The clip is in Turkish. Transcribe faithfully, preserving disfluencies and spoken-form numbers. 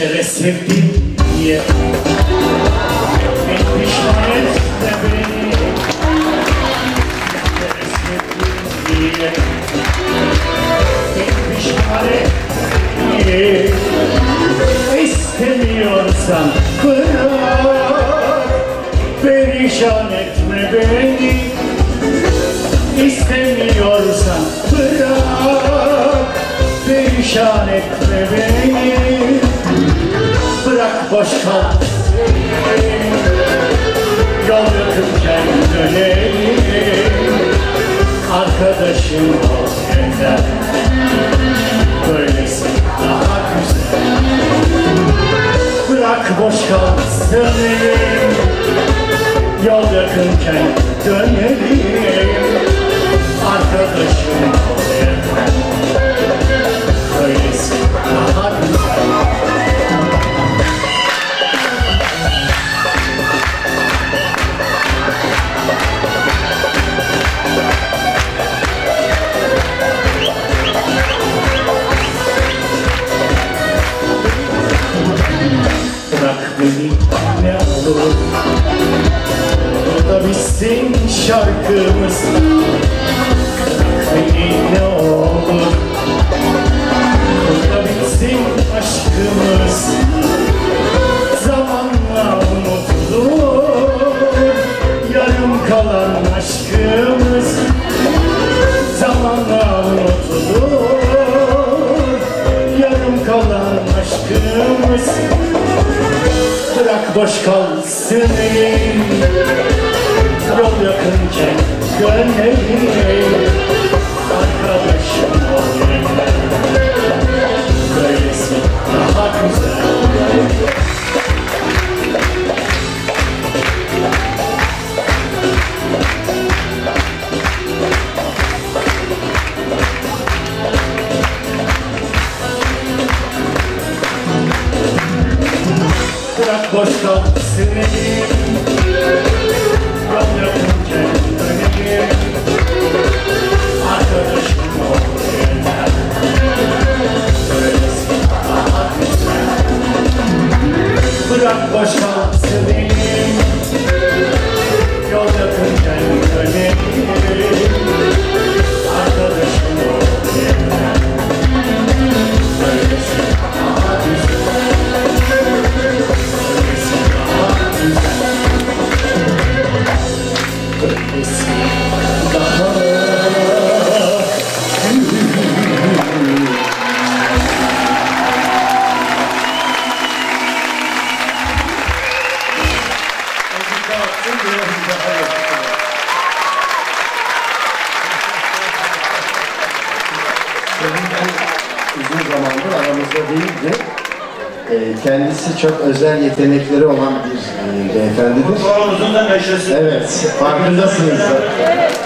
kere sevdim diye beni pişman etme beni. Bir kere sevdim diye beni pişman etme diye. İstemiyorsan bırak, perişan etme beni. İstemiyorsan bırak, perişan etme beni. Bırak boş kalsın, yol yakınken dönelim. Arkadaşım ol yeter, böylesi daha güzel. Bırak boş kalsın elim, yol yakınken dönelim. Arkadaşım ol yeter, böylesi daha güzel. Bırak beni ne olur, burada bitsin şarkımız. Bırak beni ne olur, burada bitsin aşkımız. Zamanla unutulur yarım kalan aşkımız. Zamanla unutulur yarım kalan aşkımız. Bırak boş kalsın elim, yol yakınken dönelim. Arkadaşım ol yeter, böylesi daha güzel. Bırak boş kalsın elim, yol yakınken dönelim. Arkadaşım ol yeter, böylesi daha güzel. Bırak boş kalsın elim, yol yakınken dönelim. Arkadaşım ol yeter, böylesi daha güzel. Uzun zamandır aramızda değildi. Kendisi çok özel yetenekleri olan bir beyefendidir. Sorumuzun da neşesi. Evet, farkındasınız da.